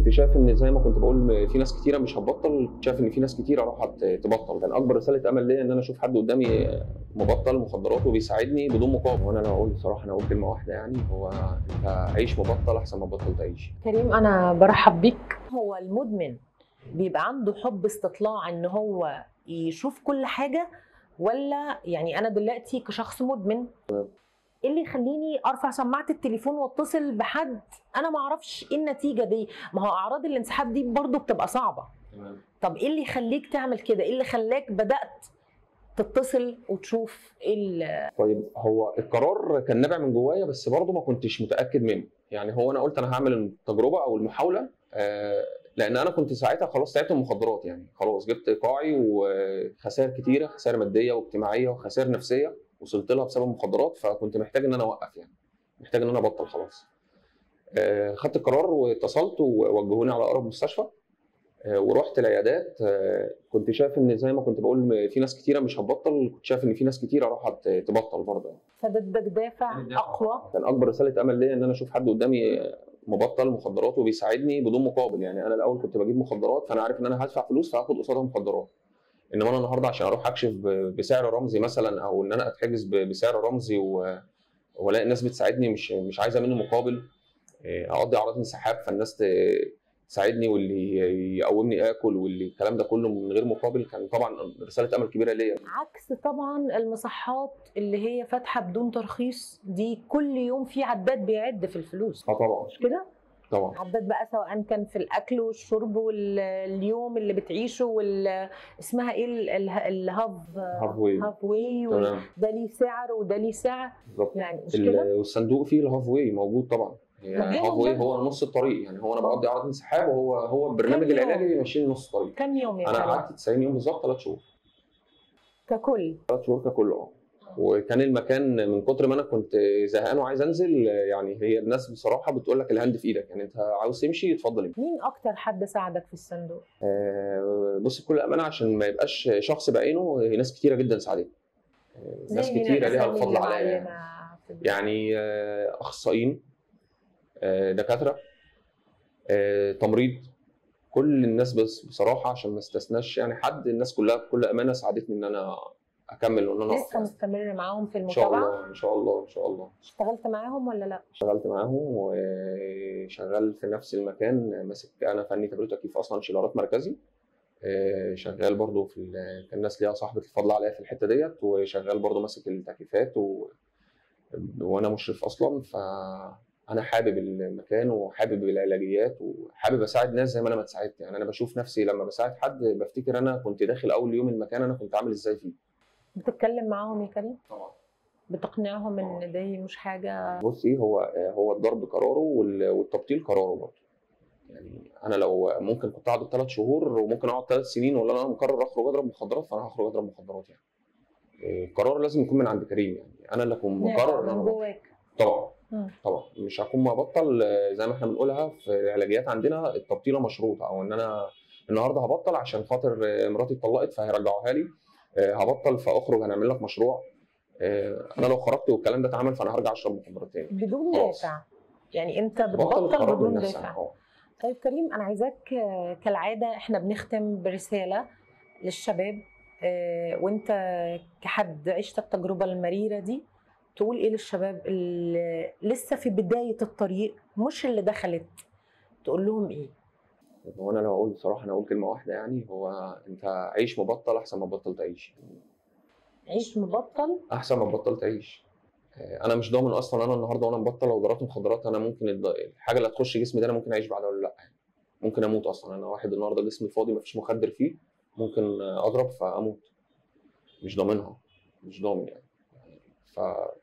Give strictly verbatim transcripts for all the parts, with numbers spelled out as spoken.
كنت شايف ان زي ما كنت بقول في ناس كتيره مش هتبطل، كنت شايف ان في ناس كتيره راحت تبطل. كان اكبر رساله امل ليا ان انا اشوف حد قدامي مبطل مخدرات وبيساعدني بدون مقابل. وانا لو اقول بصراحه انا اقول كلمه واحده، يعني هو انت عيش مبطل احسن ما تبطل تعيش. كريم انا برحب بيك. هو المدمن بيبقى عنده حب استطلاع ان هو يشوف كل حاجه، ولا يعني انا دلوقتي كشخص مدمن ايه اللي يخليني ارفع سماعه التليفون واتصل بحد انا ما اعرفش ايه النتيجه دي؟ ما هو اعراض الانسحاب دي برضو بتبقى صعبه. تمام. طب ايه اللي يخليك تعمل كده؟ ايه اللي خلاك بدات تتصل وتشوف ايه ال- طيب هو القرار كان نابع من جوايا، بس برضه ما كنتش متاكد منه. يعني هو انا قلت انا هعمل التجربه او المحاوله، آه لان انا كنت ساعتها خلاص تعبت من المخدرات، يعني خلاص جبت ايقاعي وخسائر كتيره، خسائر ماديه واجتماعيه وخسائر نفسيه وصلت لها بسبب المخدرات، فكنت محتاج ان انا اوقف، يعني محتاج ان انا ابطل خلاص. آه خدت القرار واتصلت ووجهوني على اقرب مستشفى، آه، ورحت العيادات. آه، كنت شايف ان زي ما كنت بقول في ناس كتيره مش هتبطل، كنت شايف ان في ناس كتيره راحت تبطل برضه. فادتك دافع اقوى؟ كان اكبر رساله امل ليا ان انا اشوف حد قدامي مبطل مخدرات وبيساعدني بدون مقابل. يعني انا الاول كنت بجيب مخدرات فانا عارف ان انا هدفع فلوس فهاخد قصادها مخدرات، انما انا النهارده عشان اروح اكشف ب- بسعر رمزي مثلا، او ان انا اتحجز ب- بسعر رمزي و- والاقي الناس بتساعدني مش مش عايزه مني مقابل، إيه، اقضي اعراض انسحاب فالناس ت- تساعدني، واللي يقومني اكل، واللي الكلام ده كله من غير مقابل، كان طبعا رساله امل كبيره ليا. عكس طبعا المصحات اللي هي فاتحه بدون ترخيص، دي كل يوم في عداد بيعد في الفلوس. اه طبعا مش كده؟ طبعا. عداد بقى سواء كان في الاكل والشرب واليوم اللي بتعيشه وال اسمها ايه ال- ال- الهاف هاف واي. هاف واي، تمام ده ليه سعر وده ليه سعر، بالظبط. يعني مش ال- كده؟ والصندوق فيه الهاف واي موجود طبعا. هي مجانا هاف واي برضه. هو نص الطريق، يعني هو انا آه. بقضي اعراض انسحاب، وهو هو البرنامج كام يوم؟ العلاجي بيمشيني نص الطريق. كم يوم يا انا كريم؟ قعدت تسعين يوم بالظبط، ثلاث شهور. ككل؟ ثلاث شهور ككل اه. وكان المكان من كتر ما انا كنت زهقان وعايز انزل، يعني هي الناس بصراحه بتقول لك الهاند في ايدك، يعني انت عاوز تمشي اتفضل امشي. مين اكتر حد ساعدك في الصندوق؟ آه، بص بكل امانه عشان ما يبقاش شخص بعينه، هي ناس كتيره جدا ساعدتني. آه، ناس زي هنا كتيره ليها الاسامي الفضل اللي عليا، يعني, معلمه في ال- يعني آه، اخصائيين، آه، دكاتره، آه، تمريض، كل الناس، بس بصراحه عشان ما استثناش يعني حد، الناس كلها بكل امانه ساعدتني ان انا اكمل وان انا لسه اقف. يعني مستمر معاهم في ان شاء المتابعه؟ الله ان شاء الله ان شاء الله. اشتغلت معاهم ولا لا؟ اشتغلت معاهم وشغال في نفس المكان، ماسك انا فني تبريد تكييف اصلا شيلارات مركزي. آه، شغال برضو في ال- كان الناس ليها صاحبه الفضل عليا في الحته ديت، وشغال برضو ماسك التكييفات و... وانا مشرف اصلا. فانا حابب المكان وحابب العلاجيات وحابب اساعد ناس زي ما انا ما اتساعدت. يعني انا بشوف نفسي لما بساعد حد بفتكر انا كنت داخل اول يوم المكان انا كنت عامل ازاي فيه. بتتكلم معاهم يا كريم؟ طبعا. بتقنعهم ان دي مش حاجه؟ بصي هو هو الضرب قراره وال- والتبطيل قراره برضه. يعني انا لو ممكن كنت اقعد ثلاث شهور وممكن اقعد ثلاث سنين، ولا انا مقرر اخرج اضرب مخدرات فانا هخرج اضرب مخدرات. يعني إيه، القرار لازم يكون من عند كريم، يعني انا اللي اكون مقرر ان من انا أبطل. جواك. طبعا مم. طبعا مش هكون ببطل. آه، زي ما احنا بنقولها في العلاجيات عندنا التبطيله مشروطه، او ان انا النهارده هبطل عشان خاطر آه، مراتي اتطلقت فهيرجعوها لي، آه، هبطل فاخرج هنعمل لك مشروع. آه، انا لو خرجت والكلام ده اتعمل فانا هرجع اشرب مخدرات تاني. بدون خلاص. دافع، يعني انت بطل بتبطل القرار من بدون نفسي انا دافع. اه. طيب كريم انا عايزاك آه، كالعاده احنا بنختم برساله للشباب، آه، وانت كحد عشت التجربه المريره دي تقول ايه للشباب اللي لسه في بدايه الطريق مش اللي دخلت، تقول لهم ايه؟ هو انا لو اقول بصراحه انا اقول كلمه واحده، يعني هو انت عيش مبطل احسن ما تبطل تعيش. عيش مبطل احسن ما تبطل تعيش. آه، انا مش ضامن اصلا انا النهارده وانا مبطل لو ضربت مخدرات انا ممكن الض- الحاجه اللي هتخش جسمي ده انا ممكن اعيش بعدها ولا لا. يعني ممكن اموت اصلا. انا واحد النهارده جسمي فاضي مفيش مخدر فيه، ممكن آه، اضرب فاموت. مش ضامنها، مش ضامن يعني. ف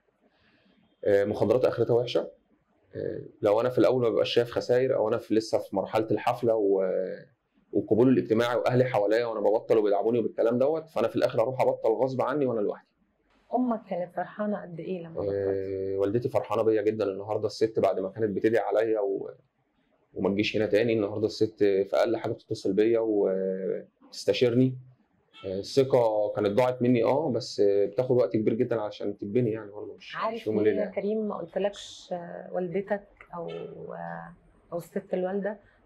آه، مخدرات اخرتها وحشه. آه، لو انا في الاول ما ببقاش شايف خسائر، او انا في لسه في مرحله الحفله و والقبول الاجتماعي واهلي حواليا وانا ببطل وبيدعموني بالكلام دوت، فانا في الاخر اروح ابطل غصب عني وانا لوحدي. امك كانت فرحانه قد ايه لما بطلت؟ آه، والدتي فرحانه بيا جدا النهارده. الست بعد ما كانت بتدعي عليا و... وما تجيش هنا تاني، النهارده الست في اقل حاجه بتتصل بيا وتستشيرني. آه، الثقه كانت ضاعت مني اه، بس آه، بتاخد وقت كبير جدا عشان تتبني، يعني برضه مش مش عارف يوم ليه وليله يا يعني. كريم ما قلتلكش آه، والدتك او آه، او الست الوالده؟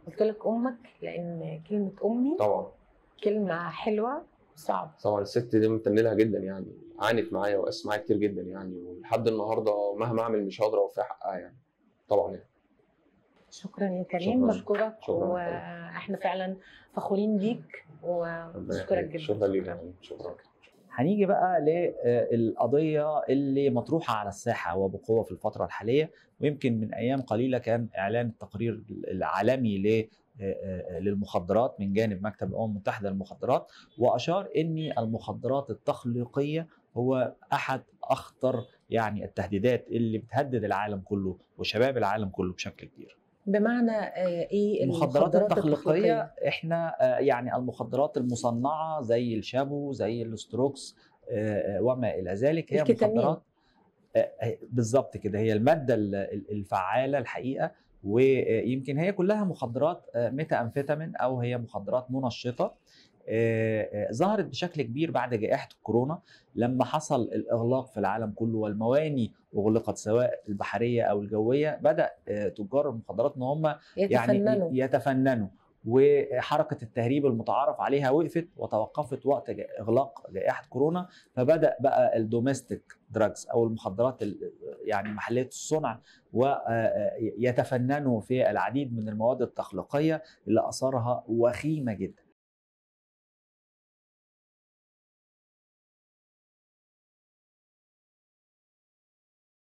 قلت لك امك لان كلمه امي طبعا كلمه حلوه صعبه. طبعا الست دي ممتن لها جدا يعني، عانت معايا وقست معايا كتير جدا يعني، ولحد النهارده مهما اعمل مش هقدر اوفيها حقها يعني طبعا يعني. شكرا يا كريم، شكراً. بشكرك، شكراً. واحنا فعلا فخورين بيك ربنا وبشكرك يخليك. جدا. شكرا ليك يا فندم. شكرا. هنيجي بقى للقضية اللي مطروحة على الساحة وبقوة في الفترة الحالية، ويمكن من أيام قليلة كان إعلان التقرير العالمي ل للمخدرات من جانب مكتب الأمم المتحدة للمخدرات، وأشار أن المخدرات التخليقية هو أحد أخطر يعني التهديدات اللي بتهدد العالم كله وشباب العالم كله بشكل كبير. بمعنى آه، ايه المخدرات التخليقية؟ احنا آه، يعني المخدرات المصنعة زي الشابو زي الستروكس آه، وما الى ذلك، هي الكتامين. مخدرات آه، بالظبط كده، هي المادة الفعالة الحقيقة، ويمكن هي كلها مخدرات ميتا أمفيتامين او هي مخدرات منشطة. ظهرت بشكل كبير بعد جائحة الكورونا لما حصل الإغلاق في العالم كله والمواني أغلقت سواء البحرية أو الجوية، بدأ تجار المخدرات إن هم يتفننوا. يعني يتفننوا، وحركة التهريب المتعارف عليها وقفت وتوقفت وقت إغلاق جائحة كورونا، فبدأ بقى الدوميستيك دراجز أو المخدرات يعني محلية الصنع ويتفننوا في العديد من المواد التخليقية اللي أثارها وخيمة جدا.